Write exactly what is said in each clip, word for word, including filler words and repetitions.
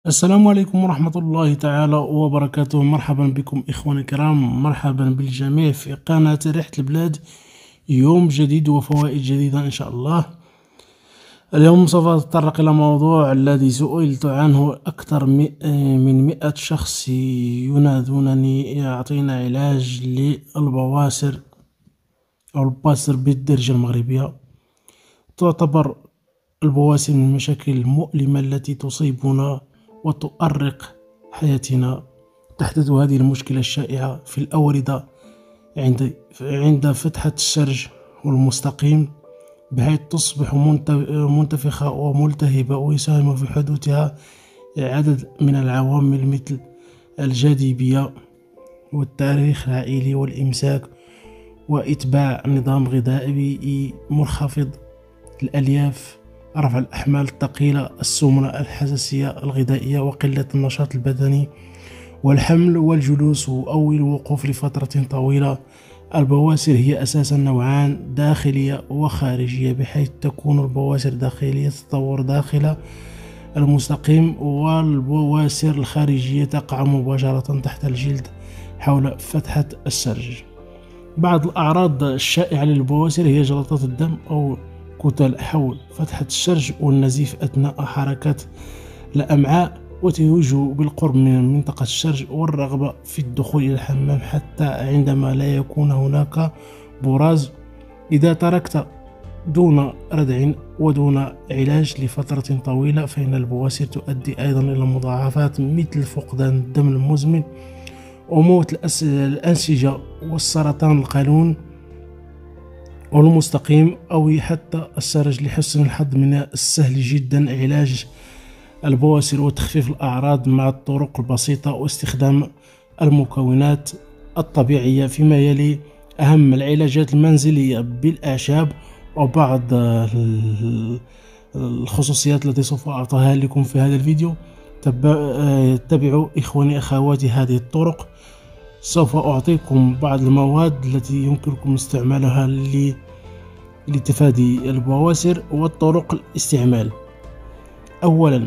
السلام عليكم ورحمة الله تعالى وبركاته. مرحبا بكم إخواني الكرام، مرحبا بالجميع في قناة ريحة البلاد. يوم جديد وفوائد جديدة إن شاء الله. اليوم سوف أتطرق إلى موضوع الذي سئلت عنه أكثر من مئة شخص ينادونني يعطينا علاج للبواسر أو البواسر بالدرجة المغربية. تعتبر البواسر من المشاكل المؤلمة التي تصيبنا وتؤرق حياتنا. تحدث هذه المشكلة الشائعة في الأوردة عند عند فتحة الشرج والمستقيم، بحيث تصبح منتفخة وملتهبة، ويساهم في حدوثها عدد من العوامل مثل الجاذبية والتاريخ العائلي والإمساك وإتباع نظام غذائي منخفض الألياف، رفع الأحمال الثقيلة، السمنة، الحساسية الغذائية، وقلة النشاط البدني، والحمل والجلوس أو الوقوف لفترة طويلة. البواسر هي أساسا نوعان، داخلية وخارجية، بحيث تكون البواسر داخلية تتطور داخل المستقيم، والبواسر الخارجية تقع مباشرة تحت الجلد حول فتحة السرج. بعض الأعراض الشائعة للبواسر هي جلطات الدم أو كتل حول فتحة الشرج، والنزيف أثناء حركات الأمعاء، وتهوج بالقرب من منطقة الشرج، والرغبة في الدخول إلى الحمام حتى عندما لا يكون هناك براز. إذا تركت دون ردع ودون علاج لفترة طويلة، فإن البواسر تؤدي أيضا إلى مضاعفات مثل فقدان الدم المزمن وموت الأنسجة والسرطان القولون والمستقيم أو حتى السرج. لحسن الحظ، من السهل جدا علاج البواسر وتخفيف الأعراض مع الطرق البسيطة واستخدام المكونات الطبيعية، فيما يلي أهم العلاجات المنزلية بالأعشاب وبعض الخصوصيات التي سوف أعطيها لكم في هذا الفيديو. تابعوا إخواني أخواتي هذه الطرق. سوف أعطيكم بعض المواد التي يمكنكم استعمالها لتفادي البواسر وطرق الاستعمال. أولا،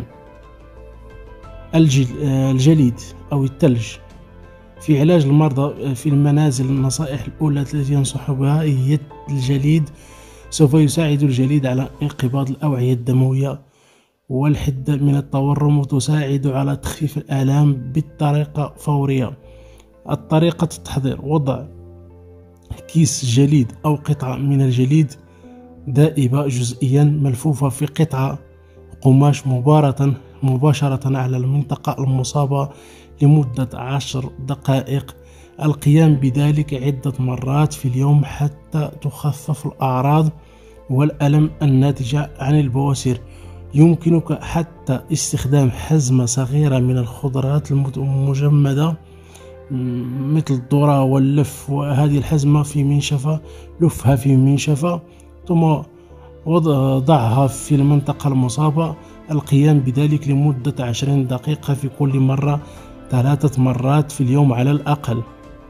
الجليد أو الثلج. في علاج المرضى في المنازل، النصائح الأولى التي ينصح بها هي الجليد. سوف يساعد الجليد على انقباض الأوعية الدموية والحد من التورم، وتساعد على تخفيف الآلام بطريقة فورية. الطريقة التحضير: وضع كيس جليد أو قطعة من الجليد دائبة جزئيا ملفوفة في قطعة قماش مباشرة مباشرة على المنطقة المصابة لمدة عشر دقائق. القيام بذلك عدة مرات في اليوم حتى تخفف الأعراض والألم الناتجة عن البواسر. يمكنك حتى استخدام حزمة صغيرة من الخضروات المجمدة مثل الذرة واللف، وهذه الحزمة في منشفة، لفها في منشفة ثم وضعها في المنطقة المصابة. القيام بذلك لمدة عشرين دقيقة في كل مرة، ثلاثة مرات في اليوم على الأقل.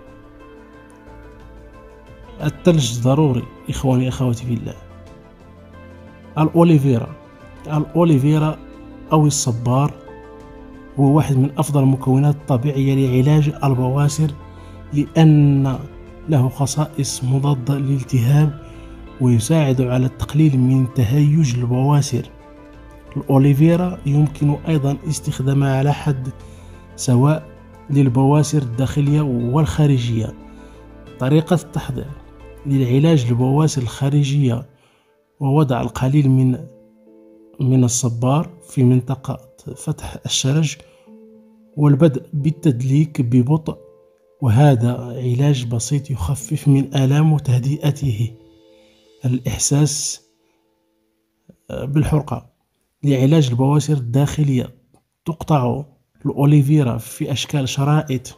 الثلج ضروري إخواني أخواتي في الله. الأوليفيرا. الأوليفيرا أو الصبار هو واحد من أفضل المكونات الطبيعية لعلاج البواسر، لأن له خصائص مضادة للالتهاب ويساعد على التقليل من تهيج البواسر. الأوليفيرا يمكن أيضا استخدامها على حد سواء للبواسر الداخلية والخارجية. طريقة التحضير للعلاج للبواسر الخارجية: ووضع القليل من من الصبار في منطقة فتح الشرج، والبدء بالتدليك ببطء، وهذا علاج بسيط يخفف من آلام وتهدئته. الإحساس بالحرقة لعلاج البواسر الداخلية: تقطع الأوليفيرا في أشكال شرائط،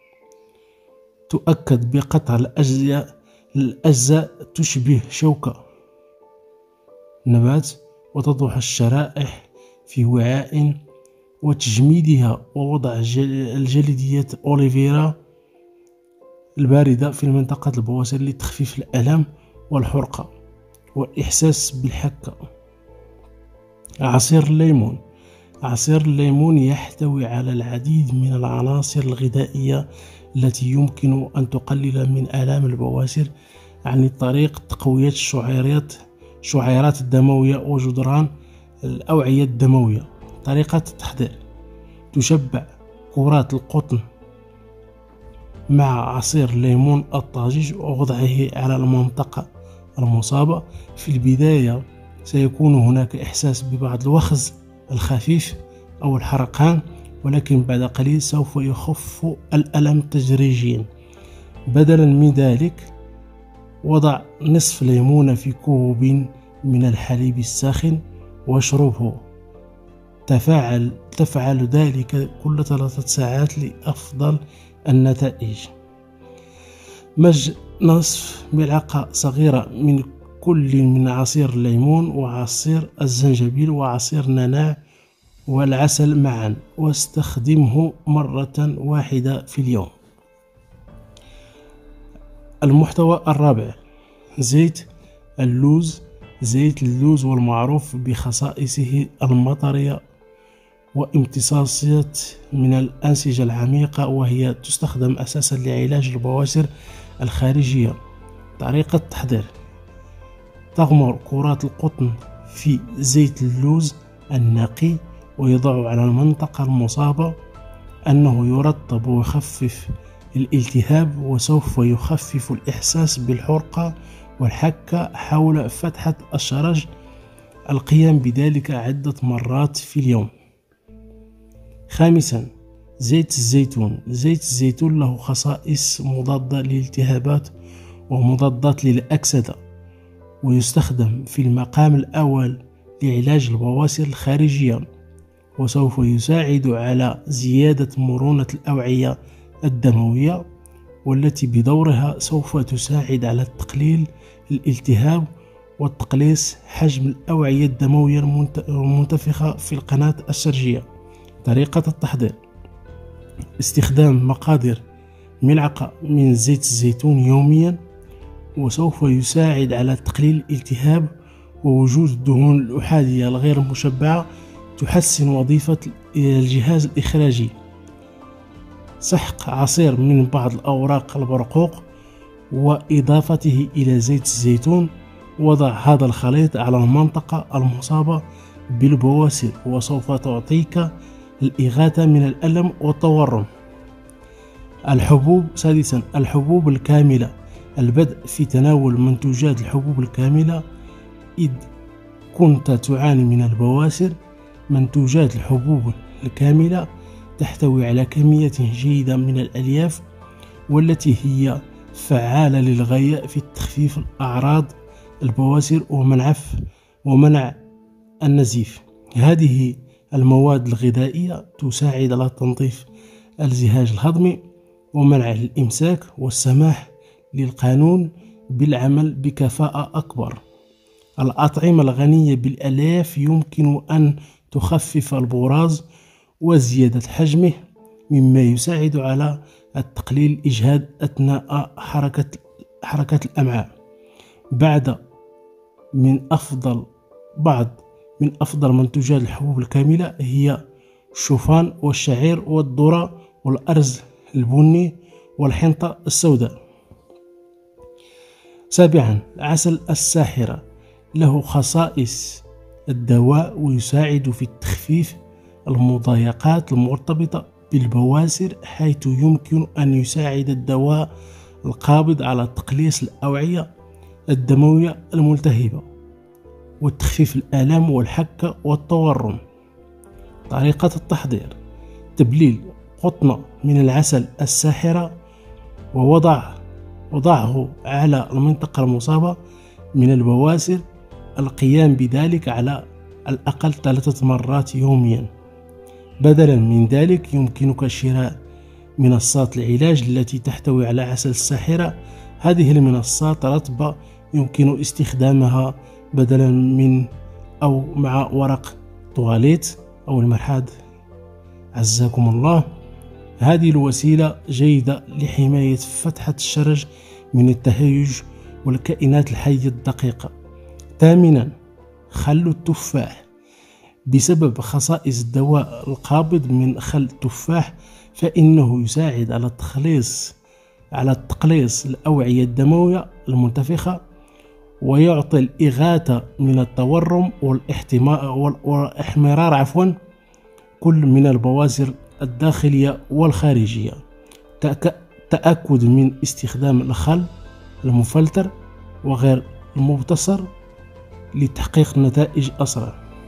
تؤكد بقطع الأجزاء الأجزاء تشبه شوكة نبات، وتضع الشرائح في وعاء وتجميدها، ووضع الجليديات أوليفيرا الباردة في منطقة البواسر لتخفيف الألم والحرقة والإحساس بالحكة. عصير الليمون عصير الليمون يحتوي على العديد من العناصر الغذائية التي يمكن أن تقلل من آلام البواسير عن طريق تقوية الشعيرات الشعيرات الدموية وجدران الأوعية الدموية. طريقة التحضير: تشبع كرات القطن مع عصير الليمون الطازج ووضعه على المنطقة المصابة. في البداية سيكون هناك إحساس ببعض الوخز الخفيف أو الحرقان، ولكن بعد قليل سوف يخف الألم تدريجيا. بدلا من ذلك، وضع نصف ليمونة في كوب من الحليب الساخن واشربه. تفعل تفعل ذلك كل ثلاثة ساعات لأفضل النتائج. مزج نصف ملعقة صغيرة من كل من عصير الليمون وعصير الزنجبيل وعصير النعناع والعسل معا، واستخدمه مرة واحدة في اليوم. المحتوى الرابع: زيت اللوز. زيت اللوز والمعروف بخصائصه المطرية وامتصاصية من الأنسجة العميقة، وهي تستخدم أساسا لعلاج البواسير الخارجية. طريقة التحضير: تغمر كرات القطن في زيت اللوز النقي ويضع على المنطقة المصابة. أنه يرطب ويخفف الالتهاب، وسوف يخفف الإحساس بالحرقة والحكة حول فتحة الشرج. القيام بذلك عدة مرات في اليوم. خامسا: زيت الزيتون. زيت الزيتون له خصائص مضادة للالتهابات ومضادات للأكسدة، ويستخدم في المقام الأول لعلاج البواسير الخارجية، وسوف يساعد على زيادة مرونة الأوعية الدموية، والتي بدورها سوف تساعد على تقليل الالتهاب وتقليص حجم الأوعية الدموية المنتفخة في القناة الشرجية. طريقة التحضير: استخدام مقادير ملعقة من زيت الزيتون يوميا، وسوف يساعد على تقليل الالتهاب. ووجود الدهون الأحادية الغير مشبعة تحسن وظيفة الجهاز الإخراجي. سحق عصير من بعض الأوراق البرقوق وإضافته إلى زيت الزيتون. وضع هذا الخليط على المنطقة المصابة بالبواسير، وسوف تعطيك الإغاثة من الألم والتورم. الحبوب. سادسا: الحبوب الكاملة. البدء في تناول منتوجات الحبوب الكاملة إذ كنت تعاني من البواسير. منتوجات الحبوب الكاملة تحتوي على كمية جيدة من الألياف، والتي هي فعالة للغاية في تخفيف الأعراض البواسير ومنع ومنع النزيف. هذه المواد الغذائية تساعد على تنظيف الجهاز الهضمي ومنع الإمساك، والسماح للقانون بالعمل بكفاءة أكبر. الأطعمة الغنية بالألياف يمكن أن تخفف البراز وزيادة حجمه، مما يساعد على التقليل الإجهاد أثناء حركة حركة الأمعاء. بعد من أفضل بعض من أفضل منتوجات الحبوب الكاملة هي الشوفان والشعير والذرة والأرز البني والحنطة السوداء. سابعا: عسل الساحرة. له خصائص الدواء، ويساعد في التخفيف المضايقات المرتبطة بالبواسير، حيث يمكن أن يساعد الدواء القابض على تقليص الأوعية الدموية الملتهبة وتخفيف الآلام والحكة والتورم. طريقة التحضير: تبليل قطنة من العسل الساحرة ووضع وضعه على المنطقة المصابة من البواسير. القيام بذلك على الأقل ثلاثة مرات يوميا. بدلا من ذلك يمكنك شراء منصات العلاج التي تحتوي على عسل الساحرة. هذه المنصات رطبة يمكن استخدامها بدلا من أو مع ورق طواليت أو المرحاض عزكم الله. هذه الوسيلة جيدة لحماية فتحة الشرج من التهيج والكائنات الحية الدقيقة. ثامنا: خل التفاح. بسبب خصائص الدواء القابض من خل التفاح، فإنه يساعد على التخليص على التقليص الأوعية الدموية المنتفخة، ويعطي الإغاثة من التورم والاحمرار عفوا كل من البواسير الداخلية والخارجية. تأكد من استخدام الخل المفلتر وغير المبتصر لتحقيق نتائج أسرع.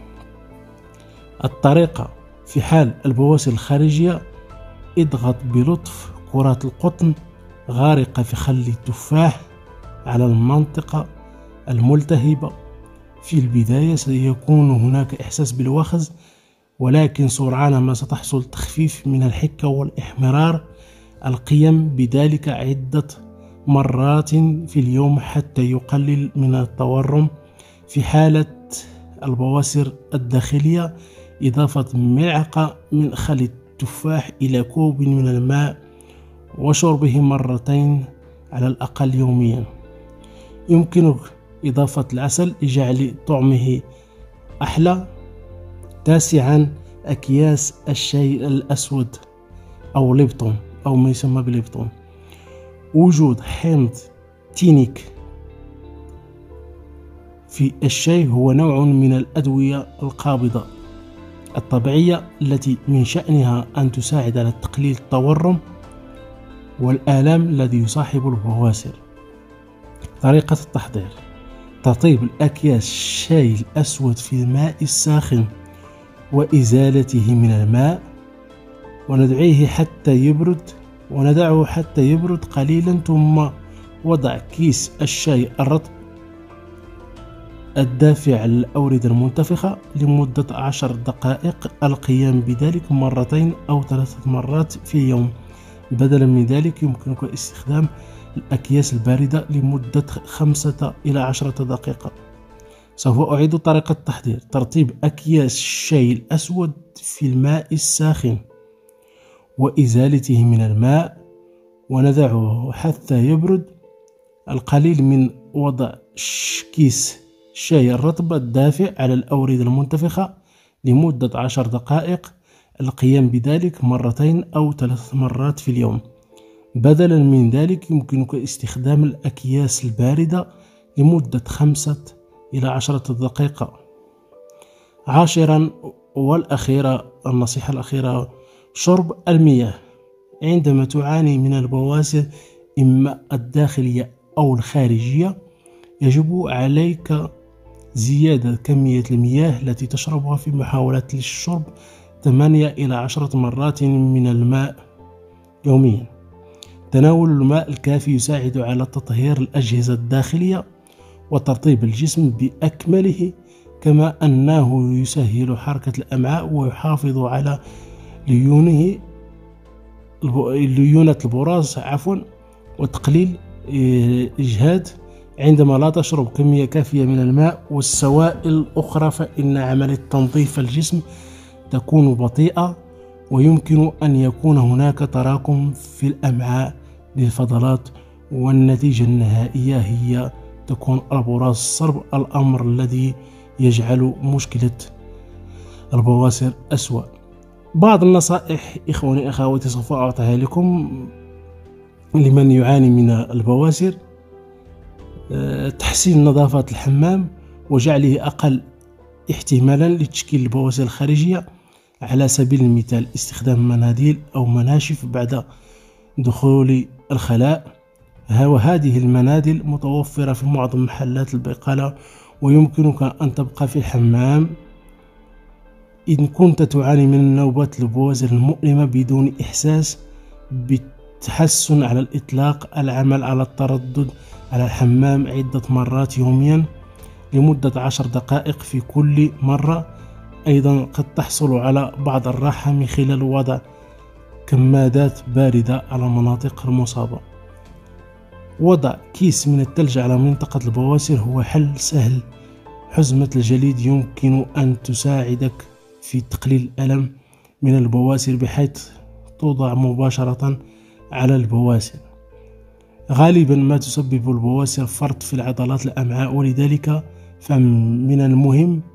الطريقة: في حال البواسير الخارجية، اضغط بلطف كرات القطن غارقة في خل التفاح على المنطقة الملتهبة. في البداية سيكون هناك إحساس بالوخز، ولكن سرعان ما ستحصل تخفيف من الحكة والإحمرار. القيام بذلك عدة مرات في اليوم حتى يقلل من التورم. في حالة البواسير الداخلية، إضافة ملعقة من خل التفاح إلى كوب من الماء وشربه مرتين على الأقل يوميا. يمكنك إضافة العسل لجعل طعمه أحلى. تاسعا، أكياس الشاي الأسود أو ليبتون أو ما يسمى بليبتون. وجود حمض تينيك في الشاي هو نوع من الأدوية القابضة الطبيعية التي من شأنها أن تساعد على تقليل التورم والآلام الذي يصاحب البواسير. طريقة التحضير: ترطيب الأكياس الشاي الأسود في الماء الساخن وإزالته من الماء، وندعيه حتى يبرد وندعه حتى يبرد قليلا، ثم وضع كيس الشاي الرطب الدافع على الأوردة المنتفخة لمدة عشر دقائق. القيام بذلك مرتين أو ثلاثة مرات في اليوم. بدلا من ذلك يمكنك استخدام الأكياس الباردة لمدة خمسة إلى عشرة دقائق. سوف أعيد طريقة التحضير: ترطيب أكياس الشاي الأسود في الماء الساخن وإزالته من الماء، وندعه حتى يبرد. القليل من وضع كيس الشاي الرطب الدافئ على الأوردة المنتفخة لمدة عشر دقائق. القيام بذلك مرتين أو ثلاث مرات في اليوم. بدلا من ذلك يمكنك استخدام الأكياس الباردة لمدة خمسة إلى عشرة دقائق. عاشرا والأخيرة، النصيحة الأخيرة: شرب المياه. عندما تعاني من البواسير إما الداخلية أو الخارجية، يجب عليك زيادة كمية المياه التي تشربها في محاولة للشرب ثمانية إلى عشرة مرات من الماء يوميا. تناول الماء الكافي يساعد على تطهير الأجهزة الداخلية وترطيب الجسم بأكمله، كما أنه يسهل حركة الأمعاء ويحافظ على ليونه ليونة البراز عفوا وتقليل الإجهاد. عندما لا تشرب كمية كافية من الماء والسوائل الأخرى، فإن عملية تنظيف الجسم تكون بطيئة، ويمكن أن يكون هناك تراكم في الأمعاء للفضلات، والنتيجة النهائية هي تكون البراز الصلب، الأمر الذي يجعل مشكلة البواسير أسوأ. بعض النصائح إخواني أخواتي سوف أعطيها لكم لمن يعاني من البواسير: تحسين نظافة الحمام وجعله أقل احتمالا لتشكيل البواسير الخارجية. على سبيل المثال استخدام مناديل أو مناشف بعد دخول الخلاء، وهذه المناديل متوفرة في معظم محلات البقالة، ويمكنك أن تبقى في الحمام إن كنت تعاني من نوبات البواسير المؤلمة بدون إحساس بالتحسن على الإطلاق. العمل على التردد على الحمام عدة مرات يوميا لمدة عشر دقائق في كل مرة. أيضا قد تحصل على بعض الراحة من خلال وضع كمادات باردة على المناطق المصابة. وضع كيس من الثلج على منطقة البواسير هو حل سهل. حزمة الجليد يمكن أن تساعدك في تقليل الألم من البواسير بحيث توضع مباشرة على البواسير. غالبا ما تسبب البواسير فرط في العضلات الأمعاء، ولذلك فمن المهم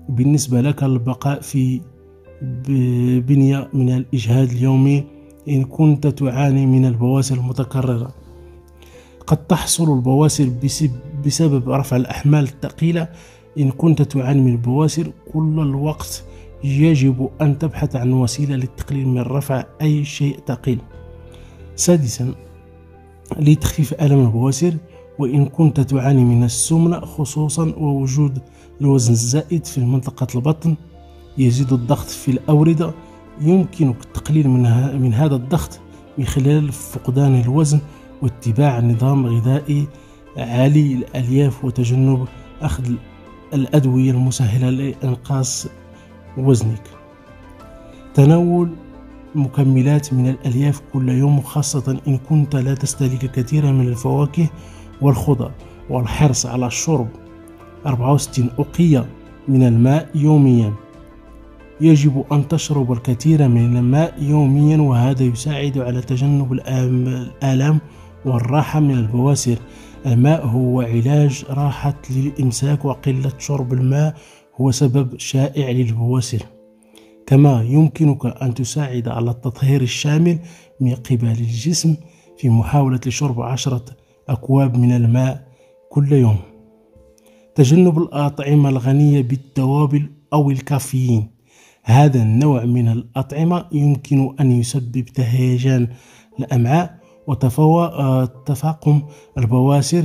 بالنسبة لك البقاء في بنية من الإجهاد اليومي إن كنت تعاني من البواسير المتكررة. قد تحصل البواسير بسبب رفع الأحمال الثقيلة. إن كنت تعاني من البواسير كل الوقت يجب أن تبحث عن وسيلة للتقليل من رفع أي شيء ثقيل. سادسا، لتخفيف ألم البواسير، وإن كنت تعاني من السمنة خصوصا ووجود الوزن الزائد في منطقة البطن يزيد الضغط في الأوردة، يمكنك التقليل من, من هذا الضغط من خلال فقدان الوزن واتباع نظام غذائي عالي الألياف وتجنب أخذ الأدوية المسهلة لإنقاص وزنك. تناول مكملات من الألياف كل يوم، خاصة إن كنت لا تستهلك كثيرا من الفواكه والخضر، والحرص على شرب أربعة وستين أوقية من الماء يوميا. يجب أن تشرب الكثير من الماء يوميا، وهذا يساعد على تجنب الآلام والراحة من البواسير. الماء هو علاج راحة للإمساك، وقلة شرب الماء هو سبب شائع للبواسير. كما يمكنك أن تساعد على التطهير الشامل من قبل الجسم في محاولة شرب عشرة أكواب من الماء كل يوم. تجنب الأطعمة الغنية بالتوابل أو الكافيين. هذا النوع من الأطعمة يمكن أن يسبب تهيجان الأمعاء وتفاقم البواسير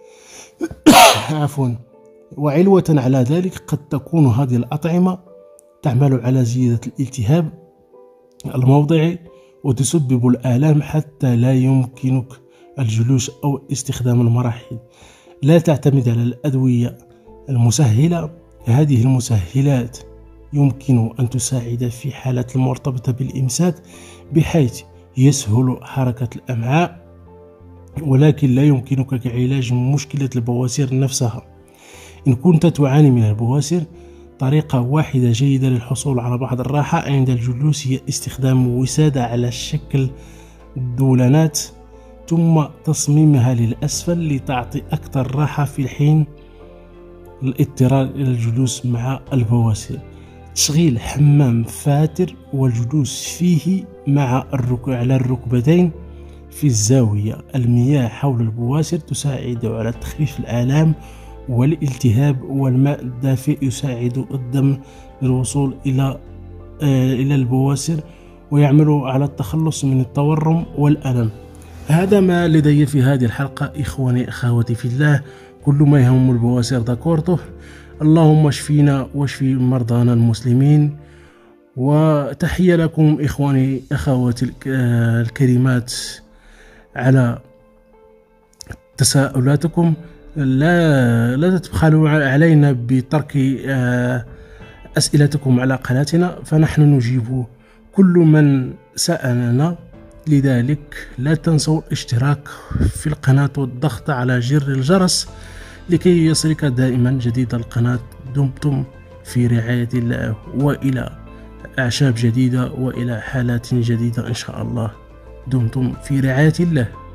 عفوا. وعلوة على ذلك قد تكون هذه الأطعمة تعمل على زيادة الالتهاب الموضعي وتسبب الآلام حتى لا يمكنك الجلوس أو استخدام المراحيض. لا تعتمد على الأدوية المسهلة. هذه المسهلات يمكن أن تساعد في حالات المرتبطة بالإمساك بحيث يسهل حركة الأمعاء، ولكن لا يمكنك علاج مشكلة البواسير نفسها. إن كنت تعاني من البواسير، طريقة واحدة جيدة للحصول على بعض الراحة عند الجلوس هي استخدام وسادة على شكل دولانات ثم تصميمها للأسفل لتعطي أكثر راحة في حين الاضطرار إلى الجلوس مع البواسير. تشغيل حمام فاتر والجلوس فيه مع الركوع على الركبتين في الزاوية. المياه حول البواسير تساعد على تخفيف الآلام والالتهاب، والماء الدافئ يساعد الدم للوصول إلى إلى البواسير ويعمل على التخلص من التورم والألم. هذا ما لدي في هذه الحلقة إخواني أخواتي في الله. كل ما يهم البواسير ذكرته. اللهم اشفينا واشفي مرضانا المسلمين. وتحية لكم إخواني أخواتي الكريمات على تساؤلاتكم. لا لا تبخلوا علينا بترك أسئلتكم على قناتنا، فنحن نجيب كل من سألنا. لذلك لا تنسوا الاشتراك في القناة والضغط على زر الجرس لكي يصلك دائما جديد القناة. دمتم في رعاية الله، وإلى أعشاب جديدة وإلى حالات جديدة إن شاء الله. دمتم في رعاية الله.